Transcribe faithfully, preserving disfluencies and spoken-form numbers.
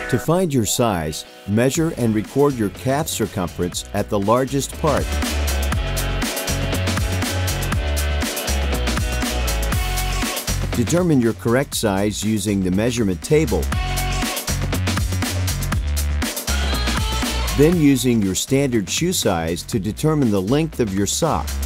To find your size, measure and record your calf circumference at the largest part. Determine your correct size using the measurement table. Then using your standard shoe size to determine the length of your sock.